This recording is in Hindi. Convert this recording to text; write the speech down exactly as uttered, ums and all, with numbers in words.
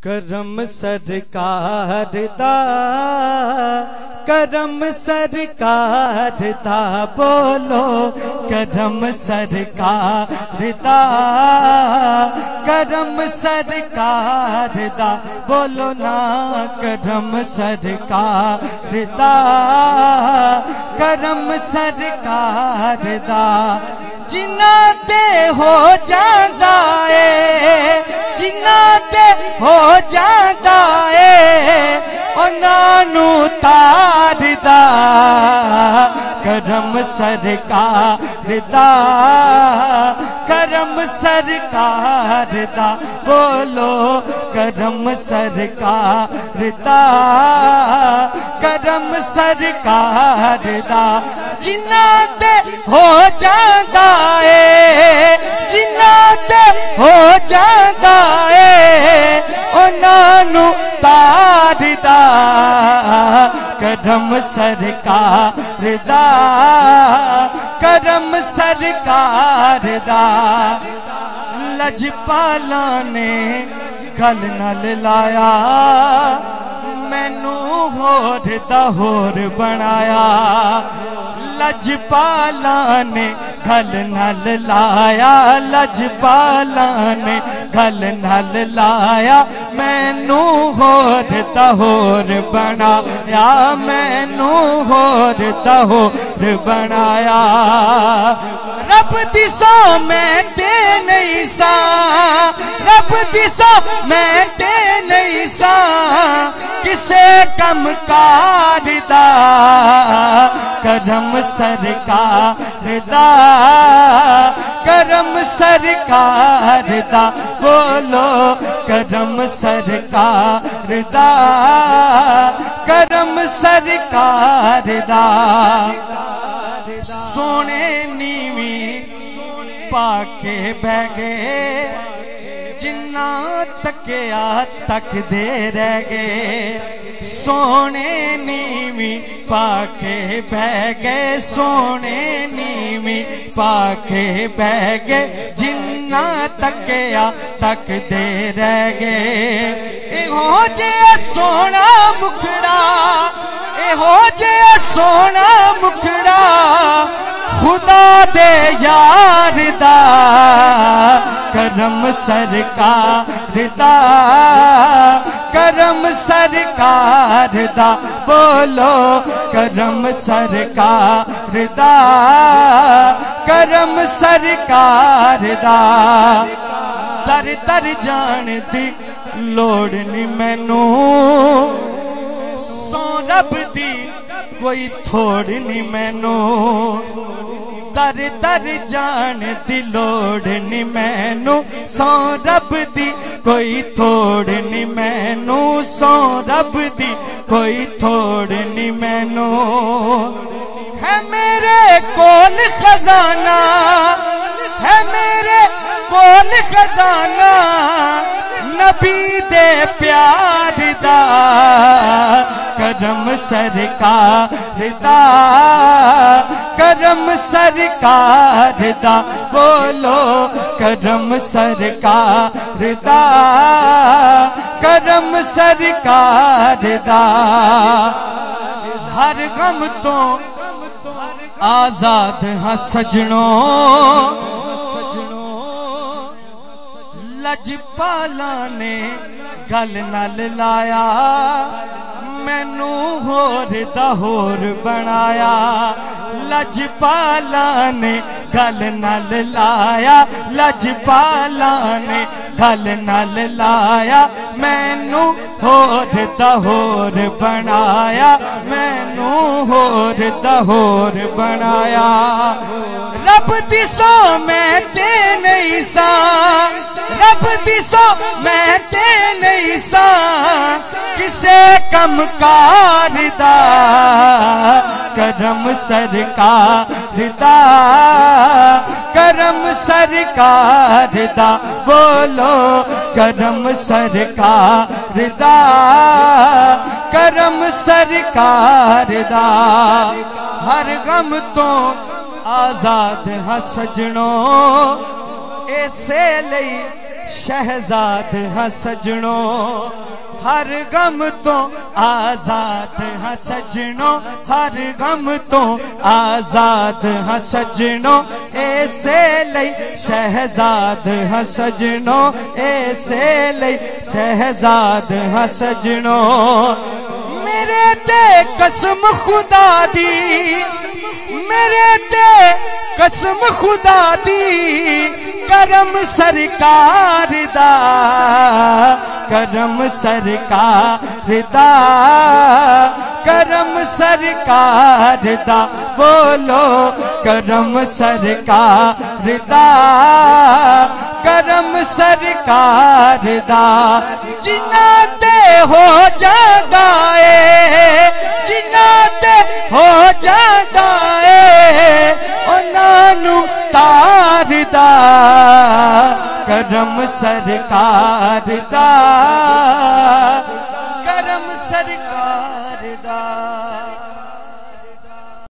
करम सरकार दा करम सरकार दा बोलो करम सरकार दा करम सरकार दा बोलो ना करम सरकार दा करम सरकार दा जिन्ना ते हो जांदा है जिन्ना ते हो जांदा है उन्हानू तारदा करम सरकार दा करम सरकार दा बोलो करम सरकार दा करम सरकार दा जिन्ना ते हो जांदा है जिन्ना ते हो जांदा है उन्हानू तारदा करम सरकार दा करम सरकार दा लजपाला ने गल नाल लाया मैनू होर दा होर बनाया लजपाला ने गल नाल लाया लजपाला ने गल नाल लाया मैनू होर दा होर बनाया मैनू होर दा होर बनाया रब दिसो मैं ते नहीं सा रब दिसो मैं ते नहीं सा किसे कम कार दा करम सरकार दा करम सरकार दा बोलो करम सरकार दा करम सरकार दा सोने नीवी पाके बह गए जिन्ना तकिया तकदे रह गए सोने नीवी पाके बह गए सोने नीवी पाके बह गए जिन्ना तकिया तकदे रह गए हो जे सोना मुखड़ा हो जे सोना मुखड़ा खुदा दे यार दा करम सरकार दा करम सरकार दा बोलो करम सरकार दा करम सरकार दा दर दर जान दी लोड़ नी मैनू सो रब दी कोई थोड़ नी मैनू दर दर जान दी लोड़ नी मैनू सो रब दी कोई थोड़ नी मैनू सो रब दी कोई थोड़ नी मैनू है मेरे कोल खजाना है मेरे कोल खजाना नबी दे प्यार दा करम सरकार दा करम सरकार दा बोलो करम सरकार दा करम सरकार दा हर गम तो आजाद हाँ सजनों लजपाला ने गल नाल लाया मैनू होर दा होर बनाया लजपाला ने गल नाल लाया लजपाला ने गल नाल लाया मैनू होर दा होर बनाया मैनू होर दा होर बनाया रब दिसो मैं ते नहीं सा रब दिसो मैं ते नहीं सा किसे कम कार दा करम सरकार दा करम सरकार दा बोलो करम सरकार दा करम सरकार दा हर गम तो आजाद हाँ सजनों ऐसे लई शहजाद हाँ सजनों, हर गम तो आजाद हाँ सजनों, हर गम तो आजाद हाँ सजनों, ऐसे लई शहजाद हाँ सजनों, ऐसे लई शहजाद हाँ सजनों। मेरे ते कसम खुदा दी, मेरे ते कसम खुदा दी, करम सरकार दा, करम सरकार दा, करम सरकार दा, बोलो करम सरकार दा, करम सरकार दा। जिन्ना ते हो जादा है, जिन्ना ते हो जादा है, उन्हां तार दा, करम सरकार दा, करम सरकार दा।